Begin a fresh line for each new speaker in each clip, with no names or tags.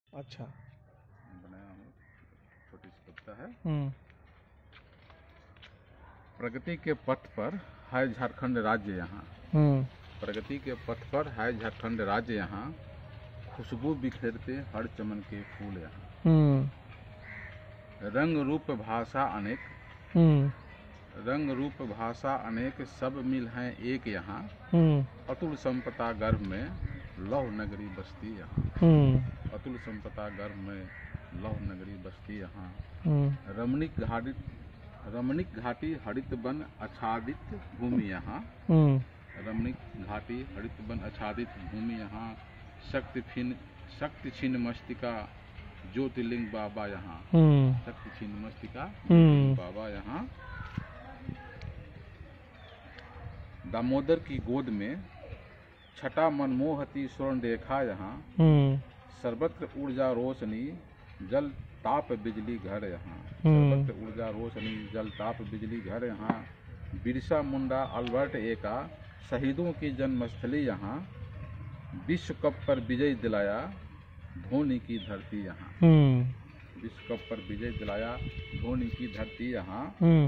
अच्छा।
बनाया हूँ, छोटी सी कविता है। प्रगति के पथ पर है झारखंड राज्य यहाँ। प्रगति के पथ पर है झारखंड राज्य यहाँ, खुशबू बिखेरते हर चमन के फूल यहाँ। रंग रूप भाषा अनेक, रंग रूप भाषा अनेक, सब मिल हैं एक यहाँ। अतुल संपदा गर्भ में लौह नगरी बसती यहाँ। अतुल संपदा गर्भ में लौह नगरी बसती यहाँ। रमणीक घाटी हरित वन आच्छादित भूमि यहाँ। रमणीक घाटी हरित वन आच्छादित भूमि यहाँ। शक्ति छिन्न मस्तिका ज्योतिर्लिंग बाबा यहाँ। शक्ति छिन्न मस्तिका ज्योतिर्लिंग बाबा यहाँ। दामोदर की गोद में छटा मनमोहती स्वर्ण रेखा यहाँ। सर्वत्र ऊर्जा रोशनी जल ताप बिजली घर यहाँ। सर्वत्र ऊर्जा रोशनी जल ताप बिजली घर यहाँ। बिरसा मुंडा अल्बर्ट एका शहीदों की जन्मस्थली यहाँ। विश्व कप पर विजय दिलाया धोनी की धरती यहाँ। विश्व कप पर विजय दिलाया धोनी की धरती यहाँ।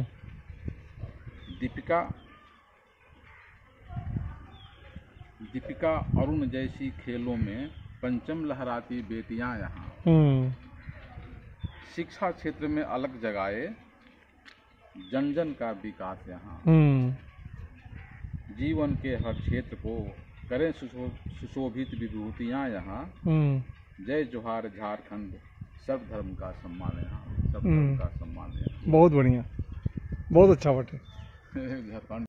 दीपिका अरुण जैसी खेलों में पंचम लहराती बेटियां यहाँ। शिक्षा क्षेत्र में अलग जगाए जन जन का विकास यहाँ। जीवन के हर क्षेत्र को करें सुशोभित विभूतियां यहाँ। जय जोहार झारखंड, सब धर्म का सम्मान यहाँ। सब धर्म का सम्मान यहाँ।
बहुत बढ़िया, बहुत अच्छा बात है।
झारखंड